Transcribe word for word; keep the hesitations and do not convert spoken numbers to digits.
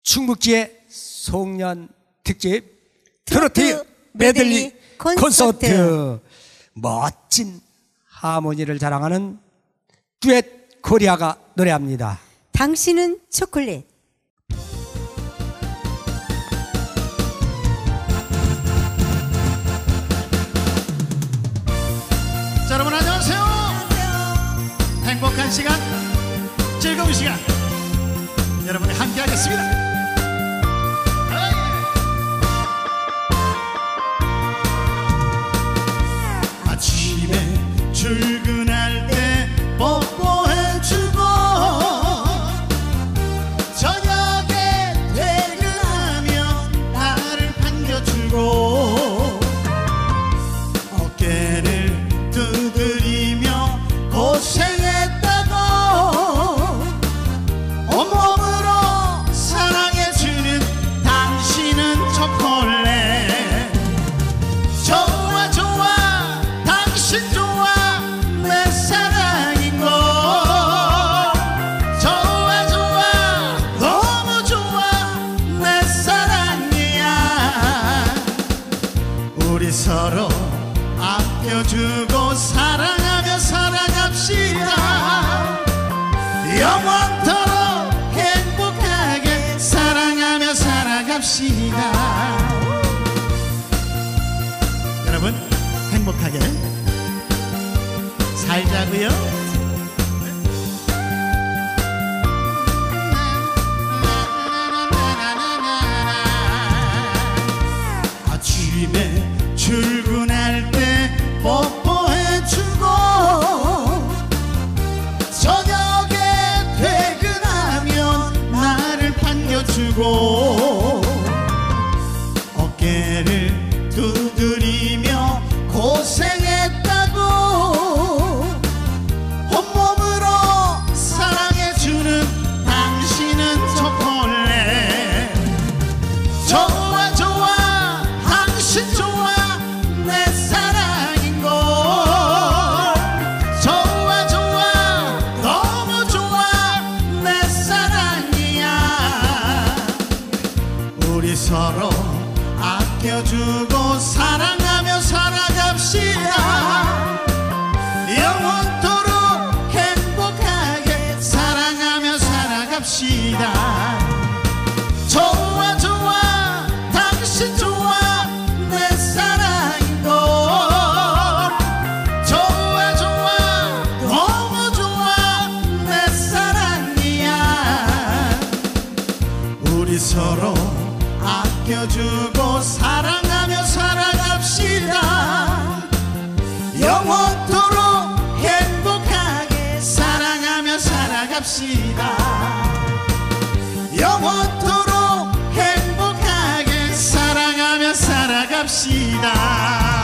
충북지의 송년 특집 트로트 메들리 콘서트. 콘서트. 멋진 하모니를 자랑하는 듀엣 코리아가 노래합니다. 당신은 초콜릿. 자, 여러분 안녕하세요. 안녕하세요. 행복한 시간, 즐거운 시간 여러분이 함께 하겠습니다. 아침에 출근할 때 뽀뽀해주고 저녁에 퇴근하면 나를 반겨주고 어깨를 두드리며 고생했다고 온몸으로 사랑해주는 당신은 초콜릿. 좋아 좋아 당신 좋아 내 사랑인 걸. 좋아 좋아 너무 좋아 내 사랑이야. 우리 서로 아껴주고 사랑하며 살아갑시다. 영원토록 행복하게 사랑하며 살아갑시다. 여러분 행복하게 살자고요. 아침에 출근할 때 뽀뽀해주고 저녁에 퇴근하면 나를 반겨주고 어깨를 두드리며 고생했다고 온몸으로 사랑해주는 당신은 초콜릿. 좋아 좋아 당신 좋아 내 사랑인 걸. 좋아 좋아 너무 좋아 내 사랑이야. 우리 서로 아껴주고 사랑하며 살아갑시다. 영원토록 행복하게 사랑하며 살아갑시다. 좋아 좋아 당신 좋아 내 사랑인 걸. 좋아 좋아 너무 좋아 내 사랑이야. 우리 서로 아껴주고 사랑하며 살아갑시다. 영원토록 행복하게 사랑하며 살아갑시다. 영원토록 행복하게 사랑하며 살아갑시다.